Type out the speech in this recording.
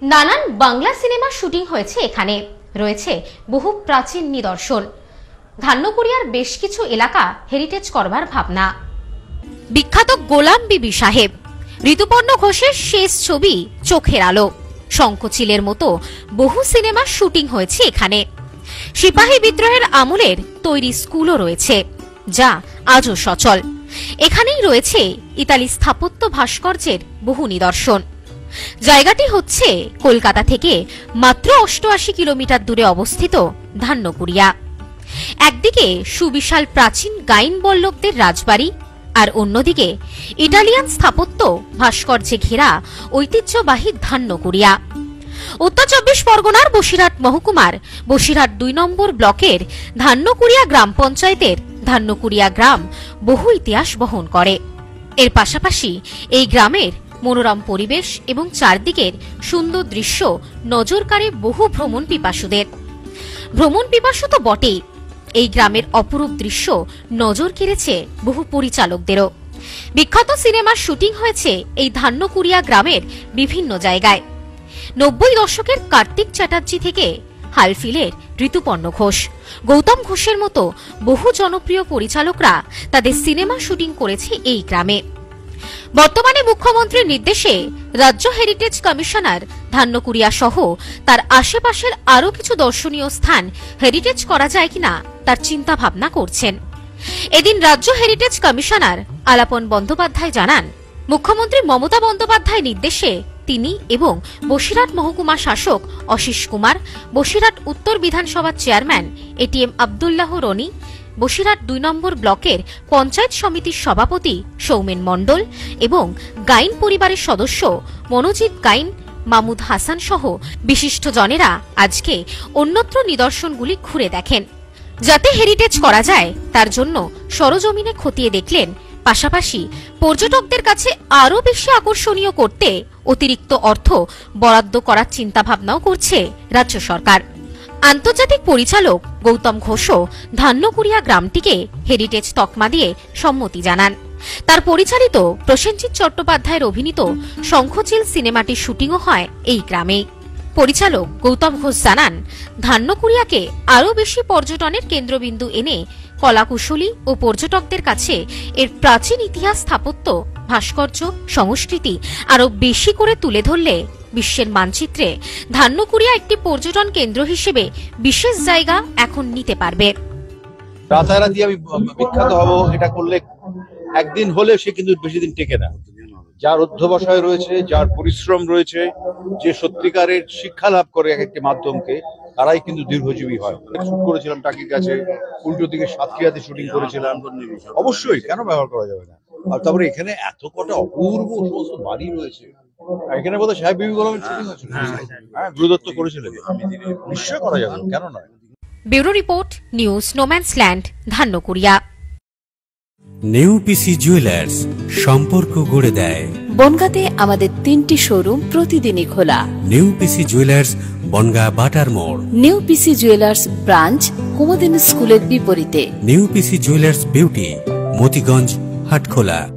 নানান বাংলা সিনেমার শুটিং হয়েছে এখানে। রয়েছে বহু প্রাচীন নিদর্শন। ধান্যকুড়িয়ার বেশ কিছু এলাকা হেরিটেজ করবার ভাবনা। বিখ্যাত গোলাম বিবি সাহেব, ঋতুপর্ণ ঘোষের শেষ ছবি চোখের আলো, শঙ্খচিলের মতো বহু সিনেমার শুটিং হয়েছে এখানে। সিপাহী বিদ্রোহের আমলের তৈরি স্কুলও রয়েছে, যা আজও সচল। এখানেই রয়েছে ইতালি স্থাপত্য ভাস্কর্যের বহু নিদর্শন। জায়গাটি হচ্ছে কলকাতা থেকে মাত্র ৮৮ কিলোমিটার দূরে অবস্থিত ধান্যকুড়িয়া। একদিকে সুবিশাল প্রাচীন গাইন বল্লভদের রাজবাড়ি, আর অন্যদিকে ইটালিয়ান স্থাপত্য ভাস্কর্যে ঘেরা ঐতিহ্যবাহী ধান্যকুড়িয়া। উত্তর ২৪ পরগনার বসিরহাট মহকুমার বসিরহাট ২ নম্বর ব্লকের ধান্যকুড়িয়া গ্রাম পঞ্চায়েতের ধান্যকুড়িয়া গ্রাম বহু ইতিহাস বহন করে। এর পাশাপাশি এই গ্রামের মনোরম পরিবেশ এবং চারদিকের সুন্দর দৃশ্য নজর কাড়ে বহু ভ্রমণ পিপাসুদের। ভ্রমণ পিপাসু তো বটেই, এই গ্রামের অপরূপ দৃশ্য নজর কেড়েছে বহু পরিচালকদেরও। বিখ্যাত সিনেমার শুটিং হয়েছে এই ধান্যকুড়িয়া গ্রামের বিভিন্ন জায়গায়। ৯০ দশকের কার্তিক চ্যাটার্জি থেকে হালফিলের ঋতুপর্ণ ঘোষ, গৌতম ঘোষের মতো বহু জনপ্রিয় পরিচালকরা তাদের সিনেমা শুটিং করেছে এই গ্রামে। বর্তমানে মুখ্যমন্ত্রীর নির্দেশে রাজ্য হেরিটেজ কমিশনার ধান্যকুড়িয়া সহ তার আশেপাশের আরও কিছু দর্শনীয় স্থান হেরিটেজ করা যায় কিনা তার চিন্তা ভাবনা করছেন। এদিন রাজ্য হেরিটেজ কমিশনার আলাপন বন্দ্যোপাধ্যায় জানান, মুখ্যমন্ত্রী মমতা বন্দ্যোপাধ্যায় নির্দেশে তিনি এবং বসিরহাট মহকুমা শাসক অশিস কুমার, বসিরহাট উত্তর বিধানসভার চেয়ারম্যান এটিএম আব্দুল্লাহ রনি, বসিরহাট ২ নম্বর ব্লকের পঞ্চায়েত সমিতির সভাপতি সৌমেন মণ্ডল এবং গাইন পরিবারের সদস্য মনোজিৎ গাইন, মামুদ হাসান সহ বিশিষ্ট জনেরা আজকে অন্যত্র নিদর্শনগুলি ঘুরে দেখেন। যাতে হেরিটেজ করা যায় তার জন্য সরজমিনে খতিয়ে দেখলেন। পাশাপাশি পর্যটকদের কাছে আরও বেশি আকর্ষণীয় করতে অতিরিক্ত অর্থ বরাদ্দ করার চিন্তাভাবনাও করছে রাজ্য সরকার। আন্তর্জাতিক পরিচালক গৌতম ঘোষও ধান্যকুড়িয়া গ্রামটিকে হেরিটেজ তকমা দিয়ে সম্মতি জানান। তার পরিচালিত প্রসেনজিৎ চট্টোপাধ্যায়ের অভিনীত শঙ্খচিল সিনেমাটির শুটিংও হয় এই গ্রামে। পরিচালক গৌতম ঘোষ জানান, ধান্যকুড়িয়াকে আরও বেশি পর্যটনের কেন্দ্রবিন্দু এনে কলাকুশলী ও পর্যটকদের কাছে এর প্রাচীন ইতিহাস, স্থাপত্য, ভাস্কর্য, সংস্কৃতি আরও বেশি করে তুলে ধরলে বিশ্বের মানচিত্রে ধান্যকুড়িয়া একটি পর্যটন কেন্দ্র হিসেবে বিশেষ জায়গা এখন নিতে পারবে। রাতারাতি আমি বিখ্যাত হব এটা করলে একদিন হলে সে কিন্তু বেশি দিন টেকে না। যার অধ্যবসায় রয়েছে, যার পরিশ্রম রয়েছে, যে সত্যিকারের শিক্ষা লাভ করে এক একটি মাধ্যমকে, তারাই কিন্তু দীর্ঘজীবী হয়। শুট করেছিলাম টাকির কাছে, উল্টো দিকে সাতক্ষীরাতে শুটিং করেছিলাম। অবশ্যই কেন ব্যবহার করা যাবে না। আর তারপরে এখানে এত কটা অপূর্ব সমস্ত বাড়ি রয়েছে। এখানে বোধহয় সাহেব বিবি গোলামের শুটিং হয়েছিল, হ্যাঁ, গুরুদত্ত করেছিলেন। নিশ্চয় করা যাবে, কেন নয়। Bureau report, news no man's land, Dhanyakuria. New PC jewellers, সম্পর্ক গড়ে দেয়। বনগাঁতে আমাদের ৩টি শোরুম প্রতিদিনই খোলা। নিউ পিসি জুয়েলার্স, বনগাঁ বাটার মোড়। New PC jewellers branch, Kumudini স্কুলের বিপরীতে। New PC jewellers beauty, Matiganj, Hatkhola.